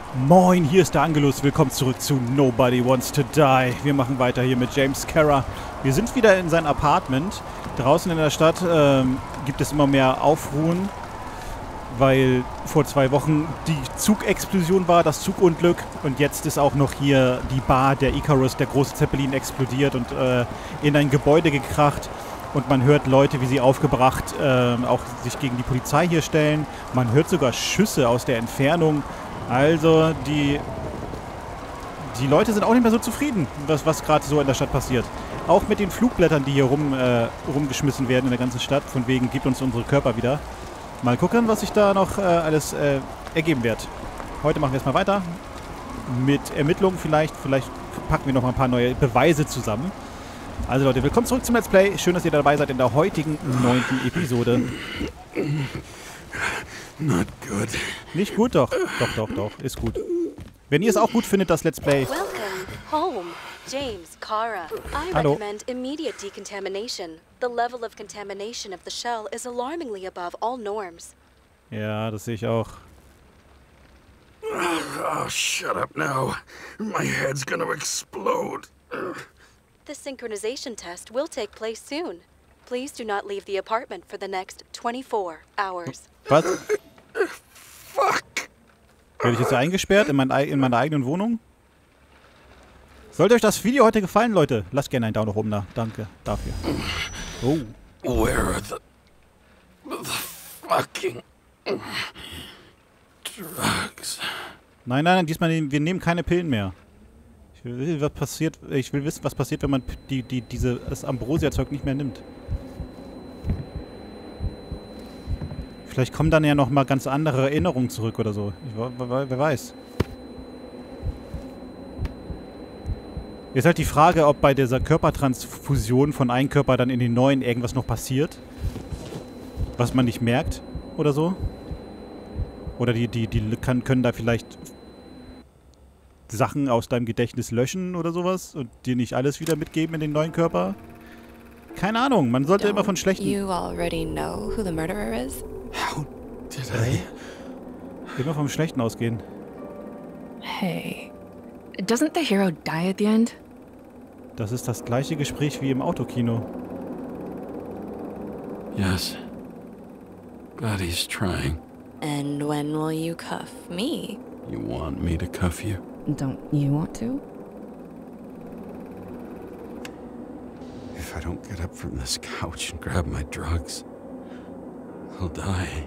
Moin, hier ist der Angelus. Willkommen zurück zu Nobody Wants to Die. Wir machen weiter hier mit James Kara. Wir sind wieder in sein Apartment. Draußen in der Stadt gibt es immer mehr Aufruhen, weil vor 2 Wochen die Zugexplosion war, das Zugunglück. Und jetzt ist auch noch hier die Bar, der Icarus, der große Zeppelin, explodiert und in ein Gebäude gekracht. Und man hört Leute, wie sie aufgebracht auch sich gegen die Polizei hier stellen. Man hört sogar Schüsse aus der Entfernung. Also, die Leute sind auch nicht mehr so zufrieden, was gerade so in der Stadt passiert. Auch mit den Flugblättern, die hier rumgeschmissen werden in der ganzen Stadt, von wegen, gibt uns unsere Körper wieder. Mal gucken, was sich da noch alles ergeben wird. Heute machen wir erstmal weiter mit Ermittlungen. Vielleicht packen wir noch mal ein paar neue Beweise zusammen. Also Leute, willkommen zurück zum Let's Play. Schön, dass ihr dabei seid in der heutigen 9. Episode. Not good. Nicht gut? Doch. Doch. Ist gut. Wenn ihr es auch gut findet, das Let's Play. Welcome home, James Kara. I Hallo. recommend immediate decontamination. The level of contamination of the shell is alarmingly above all norms. Ja, das sehe ich auch. Oh, shut up now. My head's gonna explode. The synchronization test will take place soon. Please do not leave the apartment for the next 24 hours. Was? Fuck. Werde ich jetzt eingesperrt in meiner eigenen Wohnung? Sollte euch das Video heute gefallen, Leute? Lasst gerne einen Daumen nach oben da. Danke dafür. Oh. Where are the fucking drugs? Nein, diesmal wir nehmen keine Pillen mehr. Ich will wissen, was passiert, wenn man das Ambrosia-Zeug nicht mehr nimmt. Vielleicht kommen dann ja noch mal ganz andere Erinnerungen zurück oder so. Wer weiß. Jetzt halt die Frage, ob bei dieser Körpertransfusion von einem Körper dann in den neuen irgendwas noch passiert. Was man nicht merkt oder so. Oder die können da vielleicht Sachen aus deinem Gedächtnis löschen oder sowas und dir nicht alles wieder mitgeben in den neuen Körper. Keine Ahnung, man sollte immer von schlechten... You already know who the murderer is? How did I? Immer vom Schlechten ausgehen. Hey, doesn't the hero die at the end? Das ist das gleiche Gespräch wie im Autokino. Yes. Glad he's trying. And when will you cuff me? You want me to cuff you? Don't you want to? If I don't get up from this couch and grab my drugs, I'll die.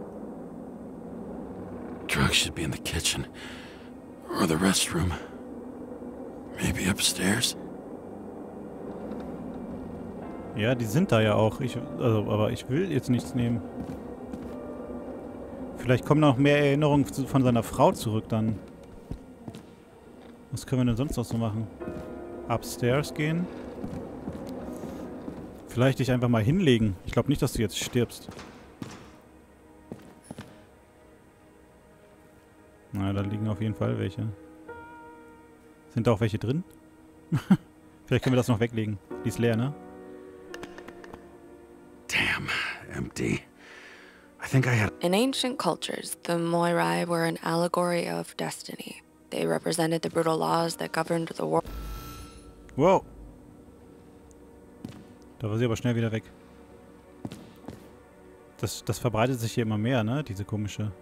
Drugs should be in the kitchen. Or the restroom. Maybe upstairs. Ja, die sind da ja auch. Aber ich will jetzt nichts nehmen. Vielleicht kommen noch mehr Erinnerungen von seiner Frau zurück dann. Was können wir denn sonst noch so machen? Upstairs gehen? Vielleicht dich einfach mal hinlegen. Ich glaube nicht, dass du jetzt stirbst. Na, da liegen auf jeden Fall welche. Sind da auch welche drin? Vielleicht können wir das noch weglegen. Die ist leer, ne? Damn, empty. I think I had... In ancient cultures, the Moirai were an allegory of destiny. They represented the brutal laws that governed the world. Wow. Da war sie aber schnell wieder weg. Das verbreitet sich hier immer mehr, ne? Diese komische...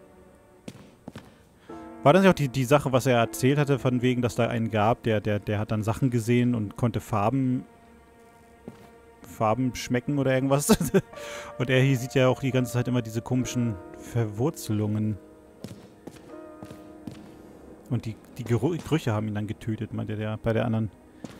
War das nicht auch die Sache, was er erzählt hatte, von wegen, dass da einen gab, der hat dann Sachen gesehen und konnte Farben schmecken oder irgendwas? Und er hier sieht ja auch die ganze Zeit immer diese komischen Verwurzelungen. Und die Gerüche haben ihn dann getötet, meinte der bei der anderen.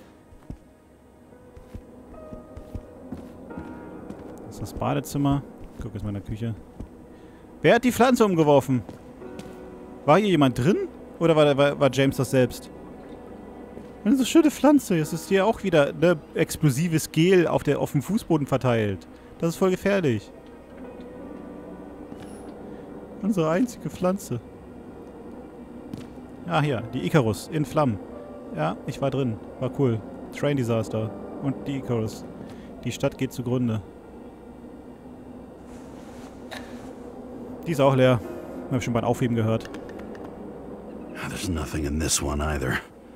Das ist das Badezimmer. Guck jetzt mal in der Küche. Wer hat die Pflanze umgeworfen? War hier jemand drin? Oder war James das selbst? Eine so schöne Pflanze. Es ist hier auch wieder explosives Gel auf dem Fußboden verteilt. Das ist voll gefährlich. Unsere einzige Pflanze. Ah, hier. Die Icarus in Flammen. Ja, ich war drin. War cool. Train Disaster. Und die Icarus. Die Stadt geht zugrunde. Die ist auch leer. Hab ich schon beim Aufheben gehört. There's nothing in this one either.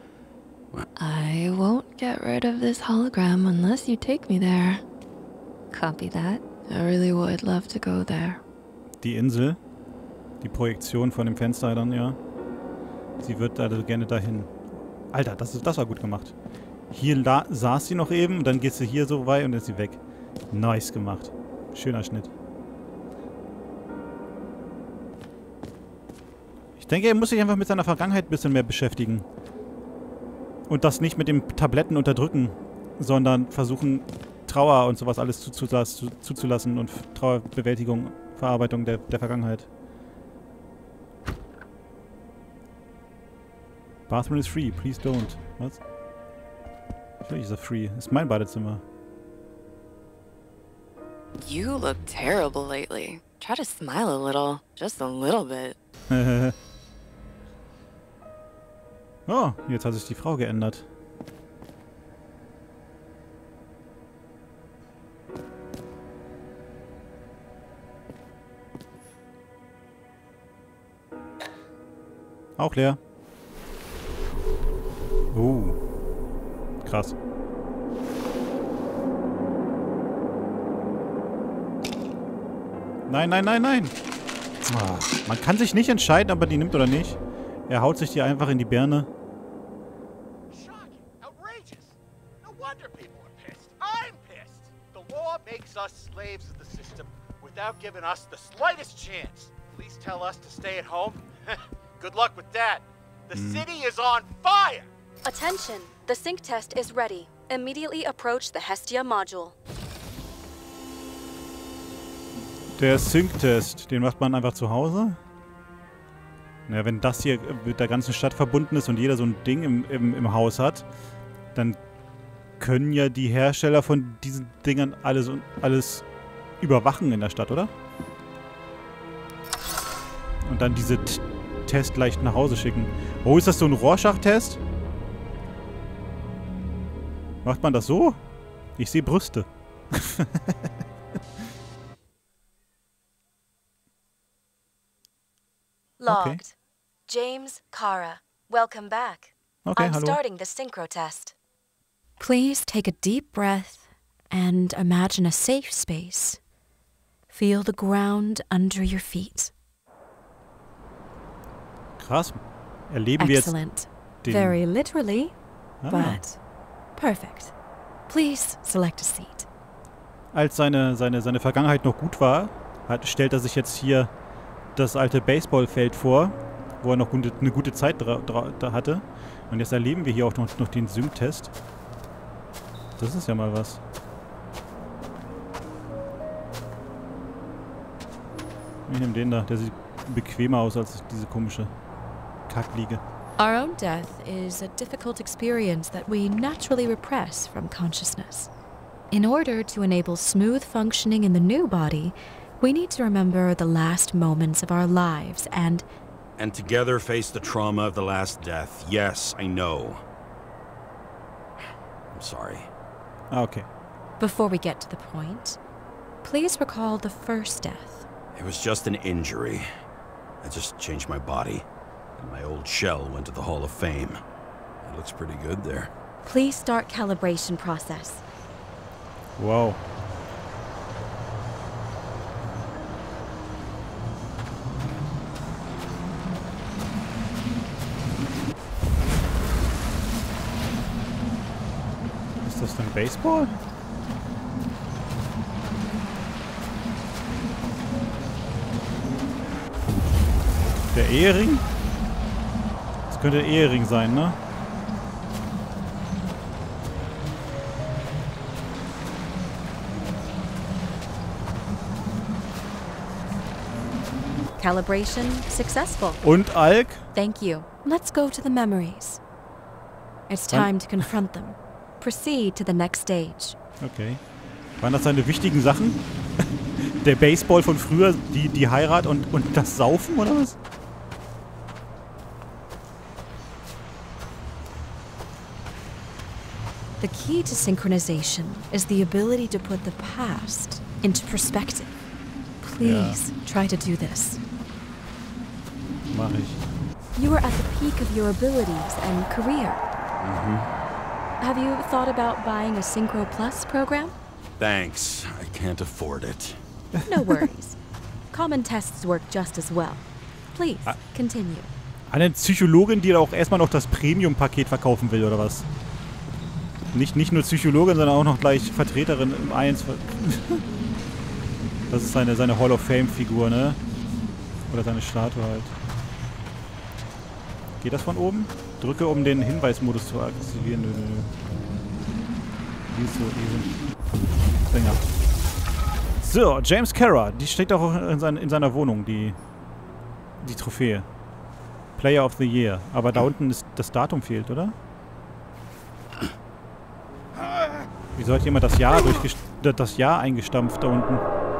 I won't get rid of this hologram unless you take me there. Copy that. I really would love to go there. Die Insel. Die Projektion von dem Fenster dann, ja. Sie wird also gerne dahin. Alter, das war gut gemacht. Hier saß sie noch eben, und dann geht sie hier so weit und dann ist sie weg. Nice gemacht. Schöner Schnitt. Ich denke, er muss sich einfach mit seiner Vergangenheit ein bisschen mehr beschäftigen. Und das nicht mit dem Tabletten unterdrücken, sondern versuchen, Trauer und sowas alles zuzulassen und Trauerbewältigung, Verarbeitung der Vergangenheit. Bathroom is free, please don't. Was? Natürlich ist er free. Das ist mein Badezimmer. You look terrible lately. Try to smile a little. Just a little bit. Oh, jetzt hat sich die Frau geändert. Auch leer. Krass. Nein, nein, nein, nein. Oh, man kann sich nicht entscheiden, ob er die nimmt oder nicht. Er haut sich die einfach in die Birne. Shocking, outrageous. No wonder people are pissed. I'm pissed. The law makes us slaves of the system without giving us the slightest chance. Police tell us to stay at home. Good luck with that. The city is on fire. Attention! The sync test is ready. Immediately approach the Hestia module. Der Sync-Test, den macht man einfach zu Hause? Naja, wenn das hier mit der ganzen Stadt verbunden ist und jeder so ein Ding im Haus hat, dann können ja die Hersteller von diesen Dingern alles überwachen in der Stadt, oder? Und dann diese Test leicht nach Hause schicken. Oh, ist das so ein Rorschach-Test? Macht man das so? Ich sehe Brüste. Logged. Okay. James Kara, welcome back. Okay, I'm hallo. starting the synchro test. Please take a deep breath and imagine a safe space. Feel the ground under your feet. Krass. Erleben wir jetzt Excellent. den... Very literally, Ah. but perfect. Please select a seat. Als seine Vergangenheit noch gut war, stellt er sich jetzt hier das alte Baseballfeld vor, wo er noch eine gute Zeit da hatte. Und jetzt erleben wir hier auch noch den Sync-Test. Das ist ja mal was. Ich nehme den da. Der sieht bequemer aus als diese komische Kackliege. Our own death is a difficult experience that we naturally repress from consciousness. In order to enable smooth functioning in the new body, we need to remember the last moments of our lives and together face the trauma of the last death. Yes, I know. I'm sorry. Ah, okay. before we get to the point, please recall the first death. It was just an injury. I just changed my body, and my old shell went to the Hall of Fame. It looks pretty good there. Please start calibration process. Wow. Ist das denn Baseball? Der Ehering? Das könnte der Ehering sein, ne? Calibration successful. Und Alk? Thank you. Let's go to the memories. It's time to confront them. Proceed to the next stage. Okay. Waren das seine wichtigen Sachen? Der Baseball von früher, die Heirat und das Saufen, oder was? The key to synchronization is the ability to put the past into perspective. Please try to do this. Mach ich. You were at the peak of your abilities and career. Have you thought about buying a Synchro Plus program? Thanks. I can't afford it. No worries. Common tests work just as well. Please, continue. Eine Psychologin, die auch erstmal noch das Premium-Paket verkaufen will, oder was? Nicht nur Psychologin, sondern auch noch gleich Vertreterin im 1. Das ist seine Hall of Fame-Figur, ne? Oder seine Statue halt. Geht das von oben? Drücke, um den Hinweismodus zu aktivieren. Nö. Easy. Sänger. So, James Kara. Die steht auch in seiner Wohnung, die Trophäe. Player of the Year. Aber da unten ist das Datum fehlt, oder? Wieso hat jemand das Jahr eingestampft da unten?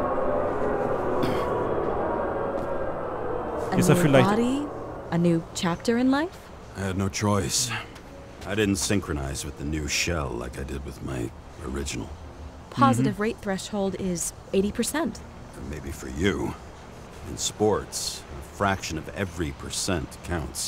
Ist er vielleicht... body, a new chapter in life? I had no choice. I didn't synchronize with the new shell like I did with my original. Positive rate threshold is 80%. And maybe for you. In sports, a fraction of every percent counts.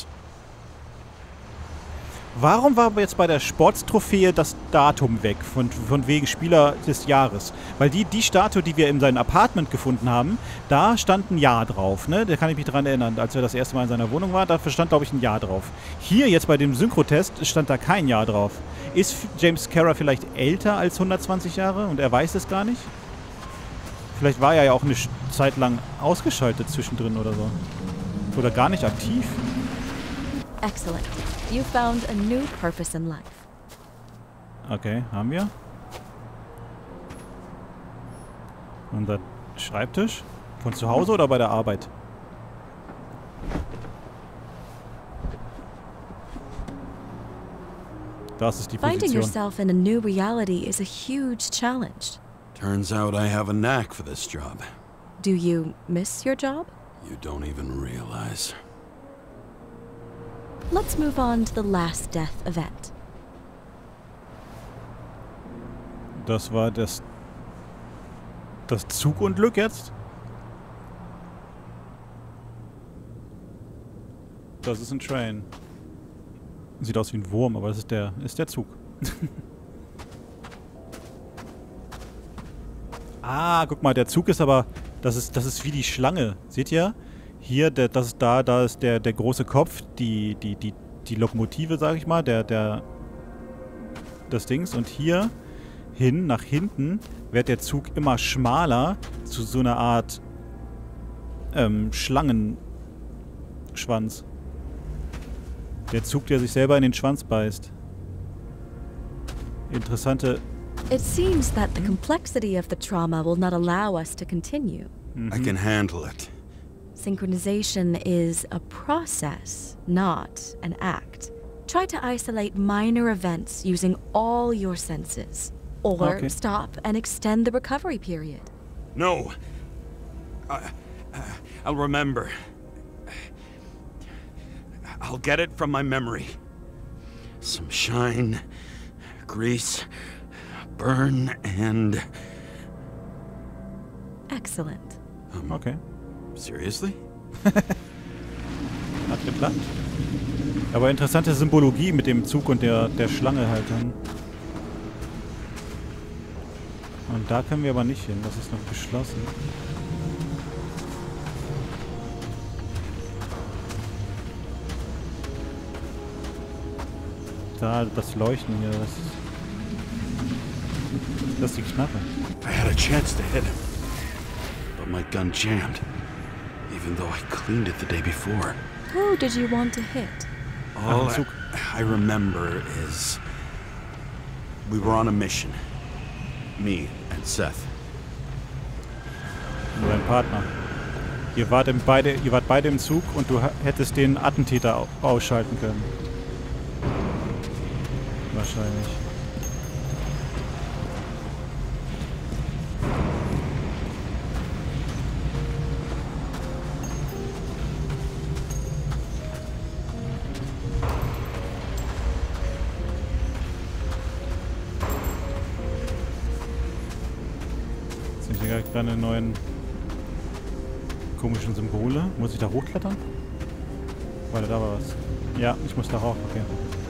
Warum war jetzt bei der Sportstrophäe das Datum weg, von wegen Spieler des Jahres? Weil die Statue, die wir in seinem Apartment gefunden haben, da stand ein Jahr drauf, ne? Da kann ich mich dran erinnern, als er das erste Mal in seiner Wohnung war, da stand, glaube ich, ein Jahr drauf. Hier jetzt bei dem Synchrotest stand da kein Jahr drauf. Ist James Kara vielleicht älter als 120 Jahre und er weiß es gar nicht? Vielleicht war er ja auch eine Zeit lang ausgeschaltet zwischendrin oder so. Oder gar nicht aktiv. Excellent. You found a new purpose in life. Okay, haben wir. Unser Schreibtisch? Von zu Hause oder bei der Arbeit? Das ist die Finding Position. yourself in a new reality is a huge challenge. Turns out I have a knack for this job. Do you miss your job? You don't even realize. Let's move on to the last death event. Das war das Zugunglück jetzt? Das ist ein Train. Sieht aus wie ein Wurm, aber das ist der Zug. Ah, guck mal, der Zug ist aber... Das ist wie die Schlange. Seht ihr? Hier, das ist da ist der große Kopf, die Lokomotive, sag ich mal, das Dings. Und hier nach hinten, wird der Zug immer schmaler zu so einer Art Schlangenschwanz. Der Zug, der sich selber in den Schwanz beißt. Interessante... It seems that the complexity of the trauma will not allow us to continue. I can handle it. Synchronization is a process, not an act. Try to isolate minor events using all your senses. Or Okay. stop and extend the recovery period. No. I'll remember. I'll get it from my memory. Some shine, grease, burn, and... Excellent. Okay. Seriously? Hat geklappt. Aber interessante Symbologie mit dem Zug und der Schlange halt dann. Und da können wir aber nicht hin. Das ist noch geschlossen. Da, das Leuchten hier, das ist die Knarre. I had a chance to hit him, but my gun jammed, even though I cleaned it the day before. Who did you want to hit? All I remember is we were on a mission. Me and Seth. Dein Partner. Ihr wart beide im Zug und du hättest den Attentäter ausschalten können. Wahrscheinlich. Jetzt sind hier gerade neuen komischen Symbole. Muss ich da hochklettern? Warte, da war was. Ja, ich muss da rauf, okay.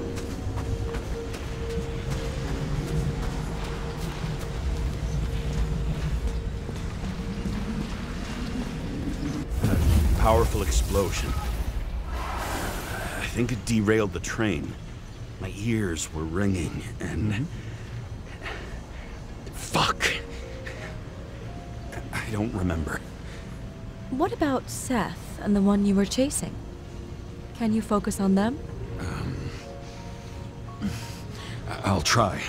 Powerful explosion. I think it derailed the train. My ears were ringing and... Fuck! I don't remember. What about Seth and the one you were chasing? Can you focus on them? I'll try.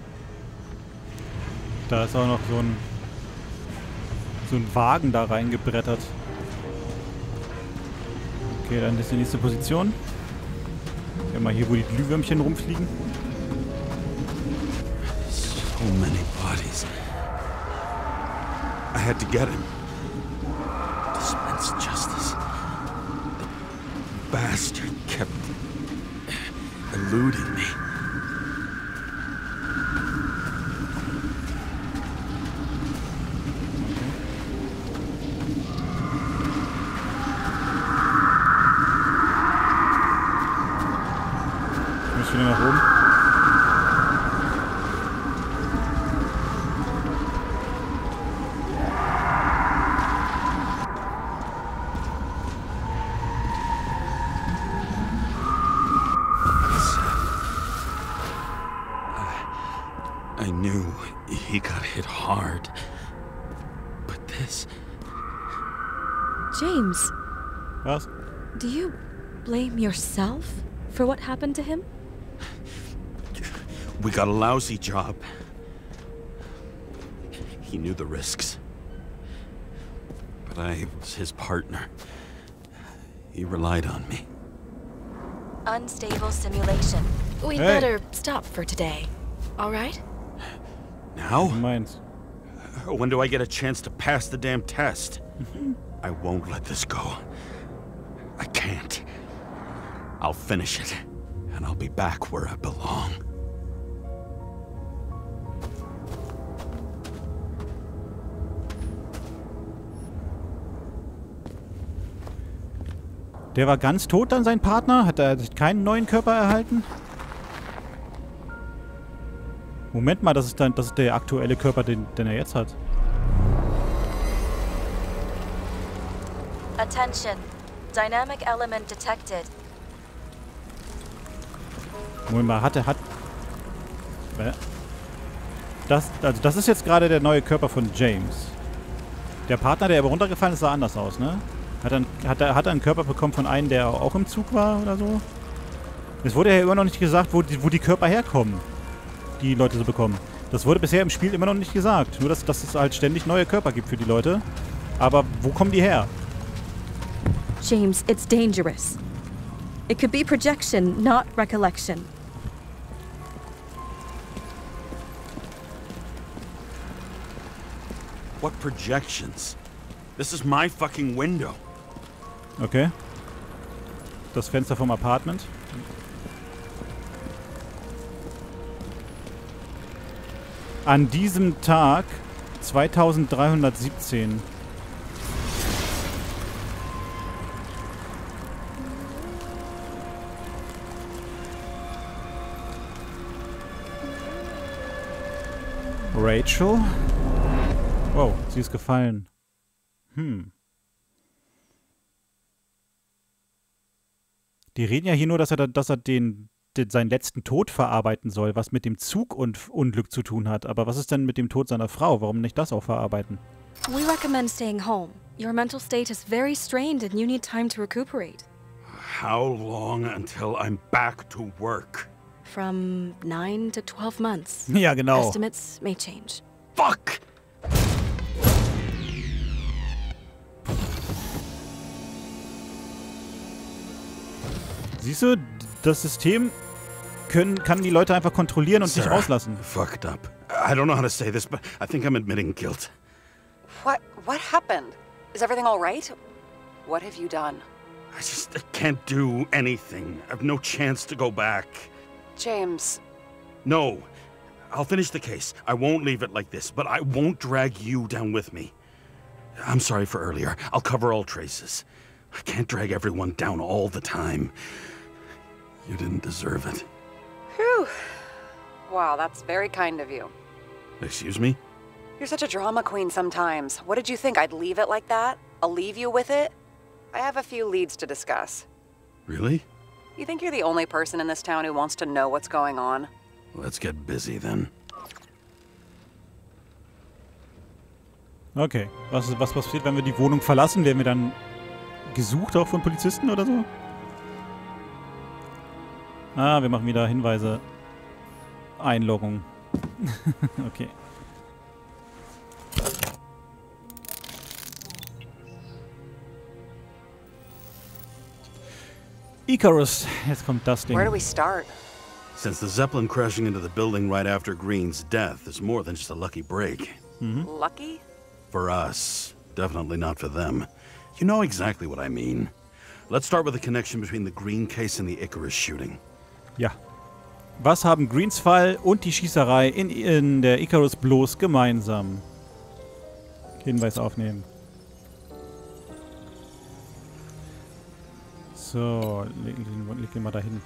Da ist auch noch so ein Wagen da reingebrettert. Okay, dann ist die nächste Position. Ja, mal hier, wo die Glühwürmchen rumfliegen. So many bodies. I had to get him. Dispense justice. The bastard kept eluding me. Ich muss wieder nach oben. I knew he got hit hard. But this... James, Was? do you blame yourself for what happened to him? We got a lousy job. He knew the risks. But I was his partner. He relied on me. Unstable simulation. We'd Hey. better stop for today. All right? Now? Meins. When do I get a chance to pass the damn test? I won't let this go. I can't. I'll finish it, and I'll be back where I belong. Der war ganz tot dann, sein Partner? Hat er keinen neuen Körper erhalten? Moment mal, das ist der aktuelle Körper, den er jetzt hat. Attention. Dynamic element detected. Moment mal, das ist jetzt gerade der neue Körper von James. Der Partner, der aber runtergefallen ist, sah anders aus, ne? Hat er einen Körper bekommen von einem, der auch im Zug war oder so? Es wurde ja immer noch nicht gesagt, wo die Körper herkommen, die Leute so bekommen. Das wurde bisher im Spiel immer noch nicht gesagt. Nur, dass es halt ständig neue Körper gibt für die Leute. Aber wo kommen die her? James, it's dangerous. It could be projection, not recollection. What projections? This is my fucking window. Okay. Das Fenster vom Apartment. An diesem Tag 2317. Rachel? Wow, sie ist gefallen. Die reden ja hier nur, dass er seinen letzten Tod verarbeiten soll, was mit dem Zugunglück zu tun hat. Aber was ist denn mit dem Tod seiner Frau? Warum nicht das auch verarbeiten? We recommend staying home. Your mental state is very strained and you need time to recuperate. How long until I'm back to work? From 9 to 12 months. Ja, genau. Estimates may change. Fuck! Siehst du, das System kann die Leute einfach kontrollieren und nicht Sarah, rauslassen. Fucked up. I don't know how to say this, but I think I'm admitting guilt. What happened? Is everything all right? What have you done? I can't do anything. I have no chance to go back. James. No. I'll finish the case. I won't leave it like this, but I won't drag you down with me. I'm sorry for earlier. I'll cover all traces. I can't drag everyone down all the time. You didn't deserve it. Phew. Wow, that's very kind of you. Excuse me? You're such a drama queen sometimes. What did you think, I'd leave it like that? I'll leave you with it? I have a few leads to discuss. Really? You think you're the only person in this town who wants to know what's going on? Let's get busy then. Okay. Was passiert, wenn wir die Wohnung verlassen? Werden wir dann gesucht auch von Polizisten oder so? Ah, wir machen wieder Hinweise. Einloggung. Okay. Icarus. Jetzt kommt das Ding. Where do we start? Since the Zeppelin crashing into the building right after Green's death is more than just a lucky break. Lucky? For us. Definitely not for them. You know exactly what I mean. Let's start with the connection between the Green case and the Icarus shooting. Ja. Was haben Greens Fall und die Schießerei in der Icarus bloß gemeinsam? Hinweis aufnehmen. So, leg den mal dahin.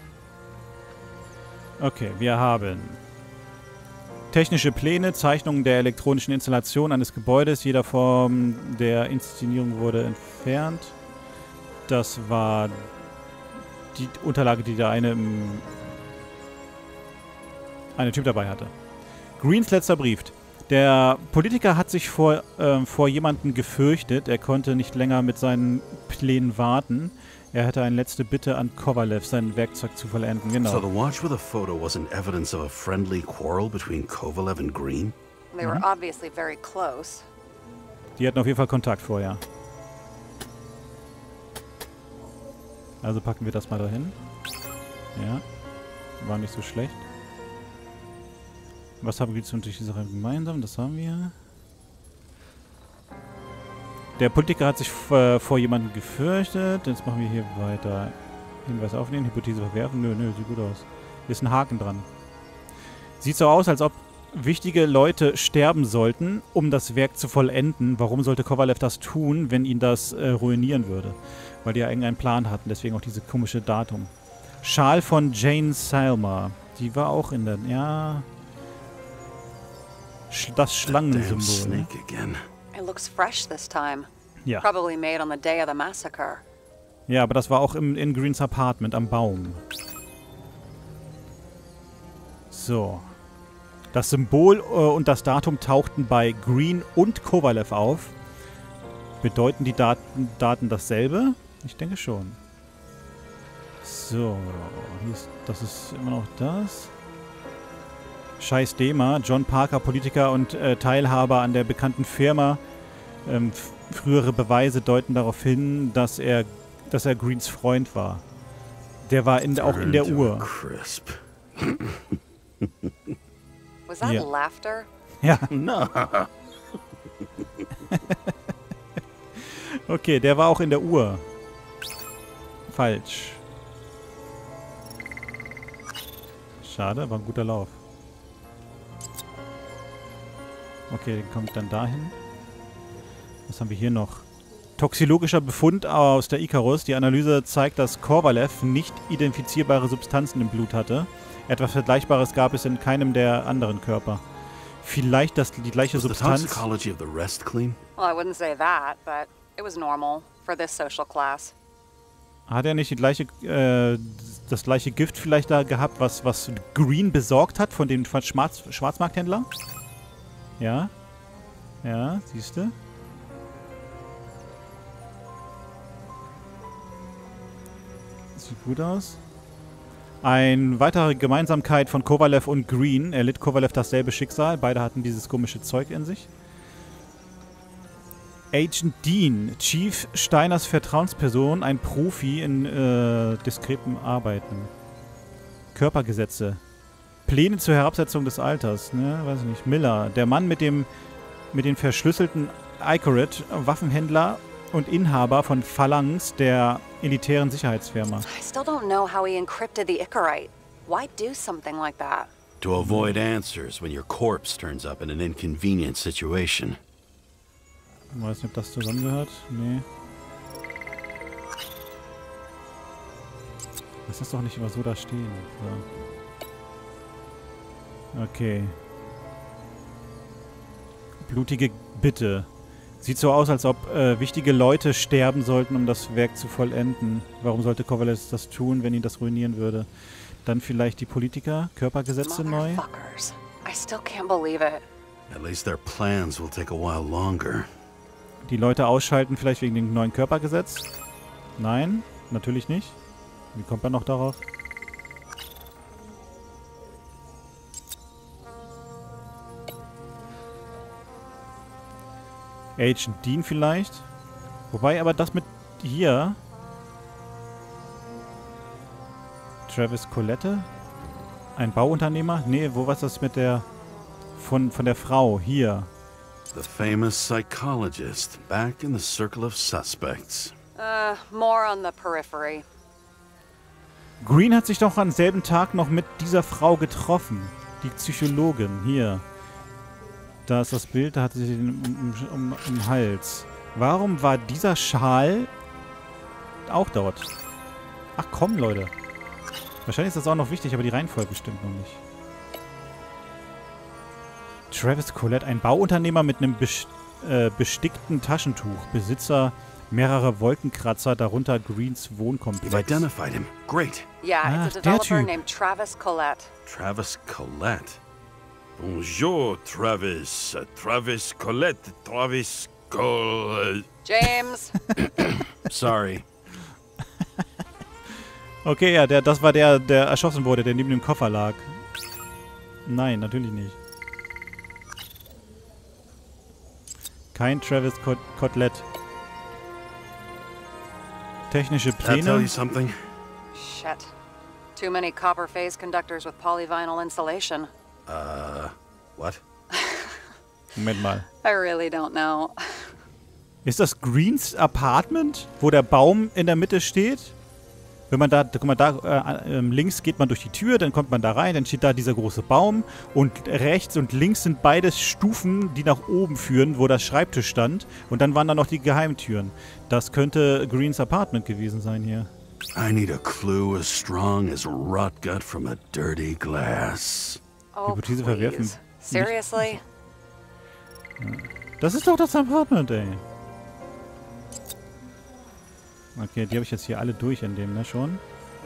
Okay, wir haben technische Pläne, Zeichnungen der elektronischen Installation eines Gebäudes. Jeder Form der Inszenierung wurde entfernt. Das war die Unterlage, die der eine Typ dabei hatte. Greens letzter Brief. Der Politiker hat sich vor jemandem gefürchtet. Er konnte nicht länger mit seinen Plänen warten. Er hatte eine letzte Bitte an Kovalev, sein Werkzeug zu vollenden. Genau. So the watch with a photo wasn't evidence of a friendly quarrel between Kovalev and Green? They were obviously very close. Die hatten auf jeden Fall Kontakt vorher. Also packen wir das mal dahin. Ja. War nicht so schlecht. Was haben wir jetzt natürlich die Sache gemeinsam? Das haben wir. Der Politiker hat sich vor jemandem gefürchtet. Jetzt machen wir hier weiter. Hinweis aufnehmen, Hypothese verwerfen. Nö, sieht gut aus. Hier ist ein Haken dran. Sieht so aus, als ob wichtige Leute sterben sollten, um das Werk zu vollenden. Warum sollte Kovalev das tun, wenn ihn das ruinieren würde? Weil die ja irgendeinen Plan hatten. Deswegen auch diese komische Datum. Schal von Jane Salma. Die war auch in der... Ja... Das Schlangensymbol. Ne? It looks fresh this time. Ja. Probably made on the day of the massacre. Ja, aber das war auch in Greens Apartment am Baum. So. Das Symbol und das Datum tauchten bei Green und Kovalev auf. Bedeuten die Daten dasselbe? Ich denke schon. So. Das ist immer noch das. Scheiß Dema, John Parker, Politiker und Teilhaber an der bekannten Firma. Frühere Beweise deuten darauf hin, dass er Greens Freund war. Der war auch in der Uhr. Was that laughter? Ja. No. Okay, der war auch in der Uhr. Falsch. Schade, war ein guter Lauf. Okay, kommt dann dahin. Was haben wir hier noch? Toxologischer Befund aus der Icarus. Die Analyse zeigt, dass Kovalev nicht identifizierbare Substanzen im Blut hatte. Etwas Vergleichbares gab es in keinem der anderen Körper. Vielleicht die gleiche Substanz... Was the toxicology of the rest clean? Well, I wouldn't say that, but it was normal for this social class. Hat er nicht das gleiche Gift vielleicht da gehabt, was Green besorgt hat von dem Schwarzmarkthändler? Ja. Ja, siehst du? Sieht gut aus. Eine weitere Gemeinsamkeit von Kovalev und Green. Erlitt Kovalev dasselbe Schicksal. Beide hatten dieses komische Zeug in sich. Agent Dean, Chief Steiners Vertrauensperson, ein Profi in diskretem Arbeiten. Körpergesetze. Pläne zur Herabsetzung des Alters, ne? Weiß ich nicht. Miller, der Mann mit den verschlüsselten Icarid, Waffenhändler und Inhaber von Phalanx, der elitären Sicherheitsfirma. I still don't know how he encrypted the Icarite. Why do something like that? To avoid answers when your corpse turns up in an inconvenient situation. Ich weiß nicht, ob das zusammengehört. Nee. Lass das doch nicht immer so da stehen. So. Okay. Blutige Bitte. Sieht so aus, als ob wichtige Leute sterben sollten, um das Werk zu vollenden. Warum sollte Kovalev das tun, wenn ihn das ruinieren würde? Dann vielleicht die Politiker? Körpergesetze neu? Motherfuckers. I still can't believe it. At least their plans will take a while longer. Die Leute ausschalten vielleicht wegen dem neuen Körpergesetz? Nein, natürlich nicht. Wie kommt man noch darauf? Agent Dean vielleicht? Wobei aber das mit hier... Travis Colette? Ein Bauunternehmer? Nee, wo war das mit der... Von der Frau, hier. The famous psychologist, back in the circle of suspects. More on the periphery. Green hat sich doch am selben Tag noch mit dieser Frau getroffen. Die Psychologin, hier. Da ist das Bild, da hatte sie den um Hals. Warum war dieser Schal auch dort? Ach komm, Leute. Wahrscheinlich ist das auch noch wichtig, aber die Reihenfolge stimmt noch nicht. Travis Colette, ein Bauunternehmer mit einem bestickten Taschentuch. Besitzer mehrerer Wolkenkratzer, darunter Greens You've Wohnkomplex. identified him. Great. Yeah, it's a developer named Travis Colette. Travis Colette. Bonjour, Travis. Travis Colette. Travis Colette. James! Sorry. Okay, ja, das war der erschossen wurde, der neben dem Koffer lag. Nein, natürlich nicht. Kein Travis Colette. Technische Did I tell Pläne. you something? Shit. Too many copper phase conductors with polyvinyl insulation. What? Moment mal. I really don't know. Ist das Greens Apartment, wo der Baum in der Mitte steht? Wenn man da, guck mal, da links geht man durch die Tür, dann kommt man da rein, dann steht da dieser große Baum und rechts und links sind beides Stufen, die nach oben führen, wo der Schreibtisch stand und dann waren da noch die Geheimtüren. Das könnte Greens Apartment gewesen sein hier. I need a clue as strong as rotgut from a dirty glass. Oh, Hypothese verwerfen. please. Seriously? Das ist doch das Apartment, ey. Okay, die habe ich jetzt hier alle durch in dem, ne, schon.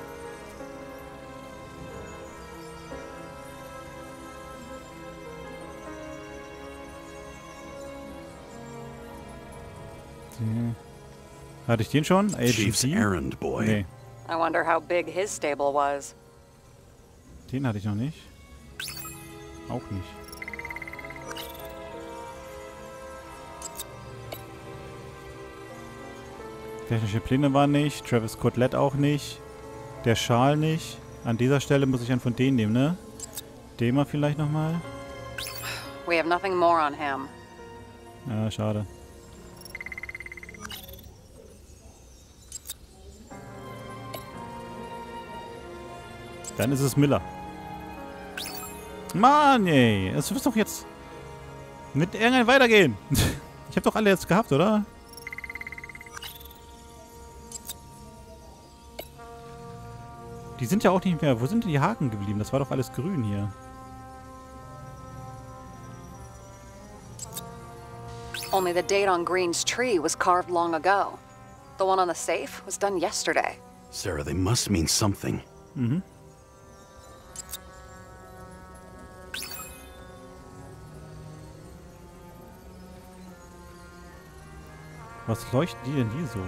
Hatte ich den schon? Chief's Agent errand boy. Nee, I wonder how big his stable was. den hatte ich noch nicht. Auch nicht. Technische Pläne waren nicht. Travis Colette auch nicht. Der Schal nicht. An dieser Stelle muss ich einen von denen nehmen, ne? Den mal vielleicht nochmal. We have nothing more on him. Ja, schade. Dann ist es Miller. Mann, ey. Es wird doch jetzt mit irgendeinem weitergehen. Ich habe doch alle jetzt gehabt, oder? Die sind ja auch nicht mehr... Wo sind denn die Haken geblieben? Das war doch alles grün hier. Only the date on Green's tree was carved long ago. The one on the safe was done yesterday. Sarah, they must mean something. Mhm. Was leuchten die denn hier so?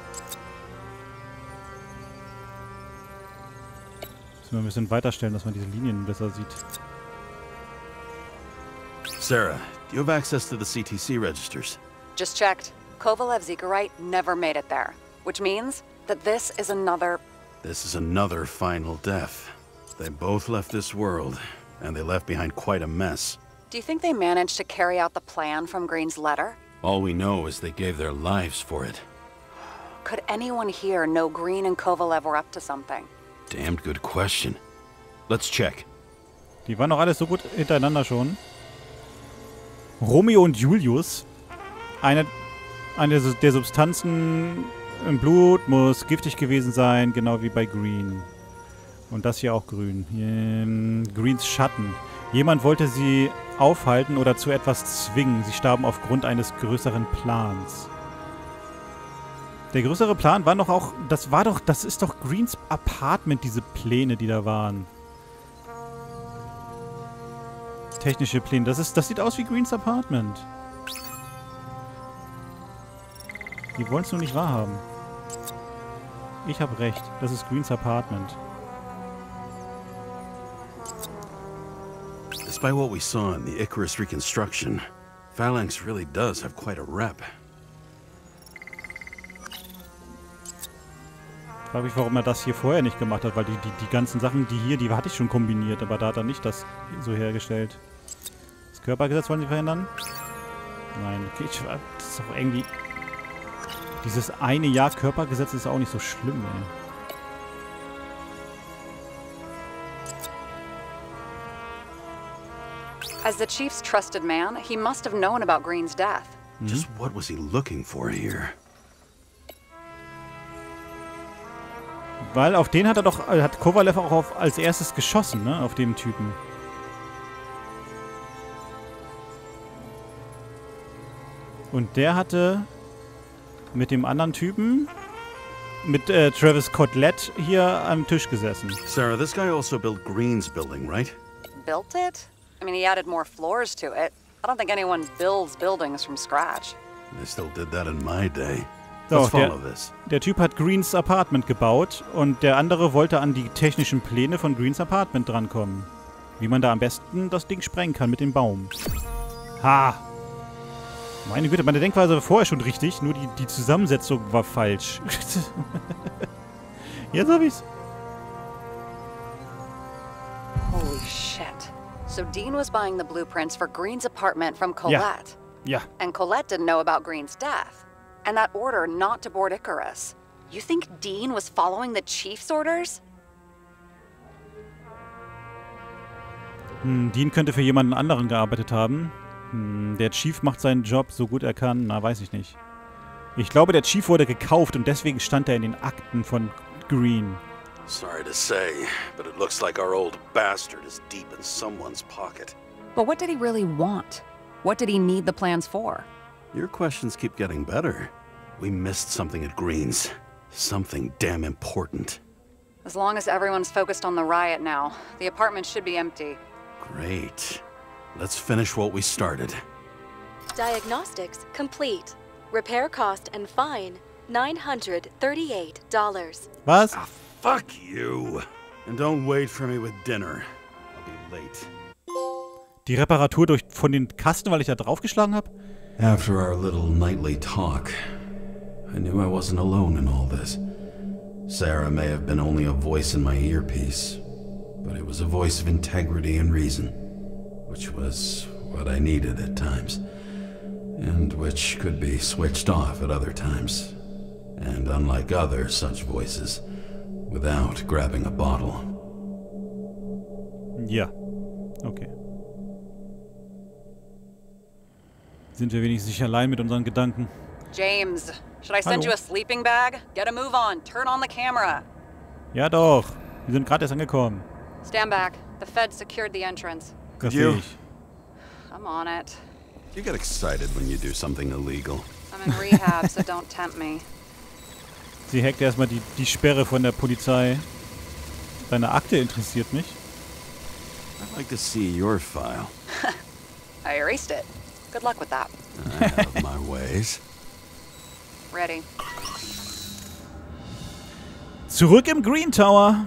Müssen wir ein bisschen weiterstellen, dass man diese Linien besser sieht. Sarah, do you have access to the CTC registers? Just checked. Kovalev Zekarite never made it there. Which means that this is another... This is another final death. They both left this world, and they left behind quite a mess. Do you think they managed to carry out the plan from Green's letter? All we know is they gave their lives for it. Could anyone here know Green and Kovalev were up to something? Damned good question. Let's check. Die waren doch alles so gut hintereinander schon. Romeo und Julius. Eine der Substanzen im Blut muss giftig gewesen sein, genau wie bei Green. Und das hier auch grün. Greens Schatten. Jemand wollte sie aufhalten oder zu etwas zwingen. Sie starben aufgrund eines größeren Plans. Der größere Plan war doch auch... Das ist doch Greens Apartment, diese Pläne, die da waren. Technische Pläne. Das sieht aus wie Greens Apartment. Die wollen es nur nicht wahrhaben. Ich habe recht. Das ist Greens Apartment. Despite what we saw in the Icarus reconstruction, Phalanx really does have quite a rep. Ich frage mich, warum er das hier vorher nicht gemacht hat, weil die ganzen Sachen, die hatte ich schon kombiniert, aber da hat er nicht das so hergestellt. Das Körpergesetz wollen sie verhindern? Nein, okay, das ist doch irgendwie... Dieses eine Jahr Körpergesetz ist auch nicht so schlimm, ey. As the chief's trusted man, he must have known about Green's death. Just what was he looking for here? Weil auf den hat Kovalev auch als erstes geschossen, ne? Auf den Typen. Und der hatte mit dem anderen Typen, mit Travis Kotelett, hier am Tisch gesessen. Sarah, this guy also built Green's building, right? Built it? I mean, he added more floors to it. I don't think anyone builds buildings from scratch. They still did that in my day. So, Let's follow this. Der Typ hat Greens Apartment gebaut und der andere wollte an die technischen Pläne von Greens Apartment drankommen. Wie man da am besten das Ding sprengen kann mit dem Baum. Ha! Meine Güte, meine Denkweise war vorher schon richtig, nur die Zusammensetzung war falsch. Jetzt hab ich's. Holy shit. So Dean was buying the blueprints for Green's apartment from Colette. Ja. And Colette didn't know about Green's death. And that order not to board Icarus. You think Dean was following the chief's orders? Dean könnte für jemanden anderen gearbeitet haben. Der Chief macht seinen Job so gut er kann. Na, weiß ich nicht. Ich glaube, der Chief wurde gekauft und deswegen stand er in den Akten von Green. Sorry to say, but it looks like our old bastard is deep in someone's pocket. But what did he really want? What did he need the plans for? Your questions keep getting better. We missed something at Green's. Something damn important. As long as everyone's focused on the riot now, the apartment should be empty. Great. Let's finish what we started. Diagnostics complete. Repair cost and fine, $938. Was? Ah, fuck you. And don't wait for me with dinner. I'll be late. Die Reparatur von den Kasten, weil ich da draufgeschlagen habe? After our little nightly talk, I knew I wasn't alone in all this. Sarah may have been only a voice in my earpiece, but it was a voice of integrity and reason, which was what I needed at times, and which could be switched off at other times, and unlike other such voices, without grabbing a bottle. Ja. Okay. Sind wir wenigstens nicht allein mit unseren Gedanken? James, should I send Hallo. you a sleeping bag? Get a move on. Turn on the camera. Ja doch. Wir sind gerade erst angekommen. Stand back. The Fed secured the entrance. Das You- sehe ich. I'm on it. You get excited when you do something illegal. I'm in rehab, so don't tempt me. Sie hackt erstmal die Sperre von der Polizei. Deine Akte interessiert mich. I'd like to see your file. I erased it. Good luck with that. I have my ways. Ready. Zurück im Green Tower.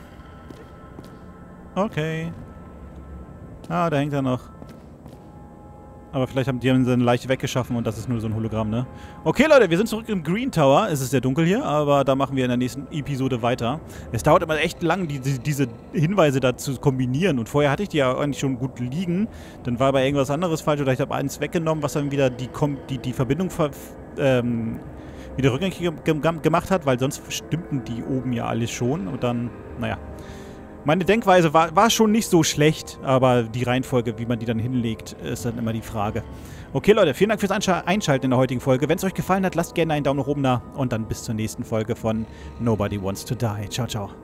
Okay. Ah, da hängt er noch. Aber vielleicht haben die seine Leiche weggeschaffen und das ist nur so ein Hologramm, ne? Okay, Leute, wir sind zurück im Green Tower. Es ist sehr dunkel hier, aber da machen wir in der nächsten Episode weiter. Es dauert immer echt lang, diese Hinweise da zu kombinieren. Und vorher hatte ich die ja eigentlich schon gut liegen. Dann war aber irgendwas anderes falsch oder ich habe eins weggenommen, was dann wieder die Verbindung wieder rückgängig gemacht hat, weil sonst stimmten die oben ja alles schon. Und dann, naja. Meine Denkweise war schon nicht so schlecht, aber die Reihenfolge, wie man die dann hinlegt, ist dann immer die Frage. Okay, Leute, vielen Dank fürs Einschalten in der heutigen Folge. Wenn es euch gefallen hat, lasst gerne einen Daumen nach oben da und dann bis zur nächsten Folge von Nobody Wants to Die. Ciao, ciao.